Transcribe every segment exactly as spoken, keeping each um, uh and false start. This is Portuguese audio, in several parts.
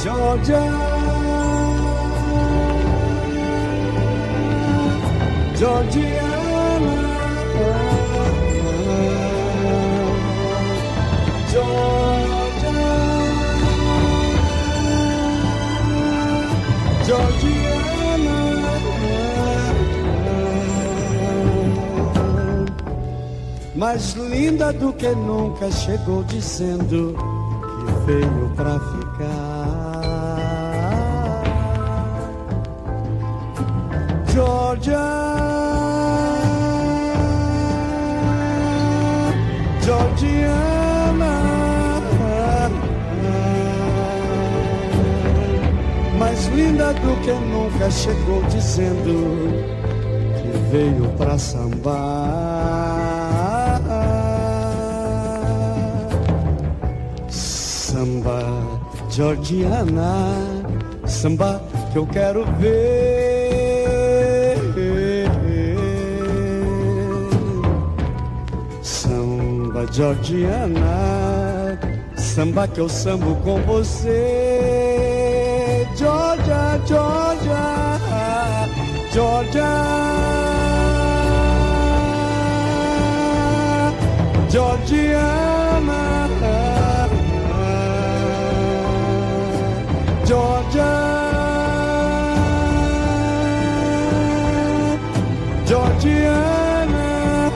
Georgia, Georgiana, Georgia, Georgiana, mais linda do que nunca, chegou dizendo que veio pra ficar. Georgia, Georgiana, mais linda do que nunca, chegou dizendo que veio pra sambar. Samba, Georgiana, samba que eu quero ver. Samba, Georgiana, samba que eu sambo com você. Georgia, Georgia, Georgia, Georgiana, Georgia, Georgiana.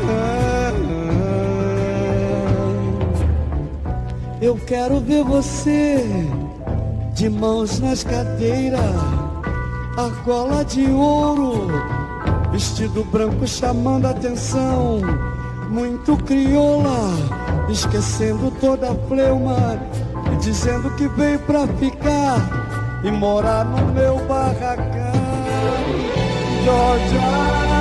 Eu quero ver você de mãos nas cadeiras, argola de ouro, vestido branco chamando a atenção, muito crioula, esquecendo toda a fleuma e dizendo que veio pra ficar e morar no meu barracão. Georgia,